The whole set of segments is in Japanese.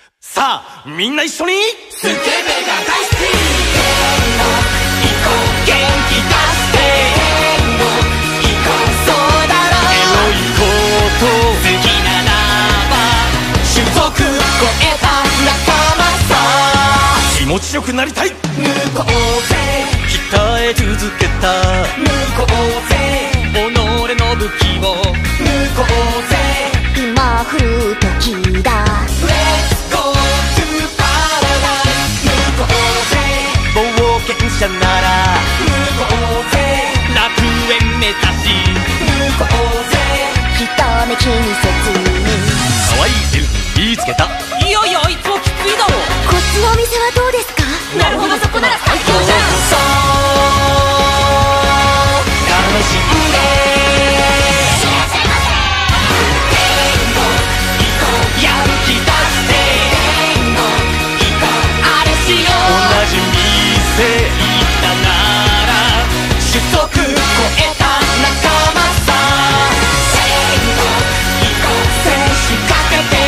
さあみんな一緒にスケベが大好き行こう元気出して行こうそうだろうエロいこと好きならば種族超えた仲間さ気持ちよくなりたい向こうぜ鍛え続けた向こうぜ己の武器を向こうぜ今降る時だ Let's go to paradise 向こうぜ冒険者なら向こうぜ楽園目指し向こうぜひとめ気にせずに可愛いエルフ見つけたいやいやあいつはきついだろこっちのお店はどうですか？ なるほどそこなら最強じゃんそう楽しんでやる気出してあれしよう同じ店行ったなら種族超えた仲間さ戦士かけて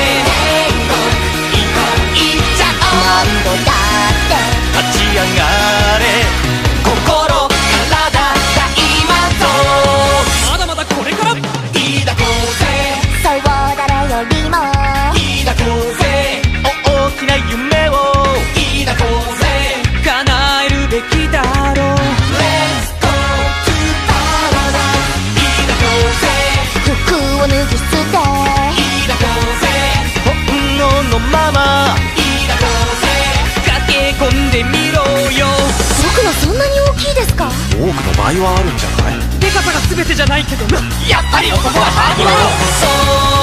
いっちゃおう何度だって立ち上がれ心体が今ぞまだまだこれからいいだこうぜそう誰よりもいいだこうぜ大きな夢をいいだこうぜ叶えるべきだろう Let's go to paradise いいだこうぜ服を脱ぎ捨ていいだこうぜ本能のままいいだこうぜ駆け込んでみろよ僕のそんなに大きいですか？ 多くの場合はあるんじゃないでかさが全てじゃないけどなやっぱり男はハードそう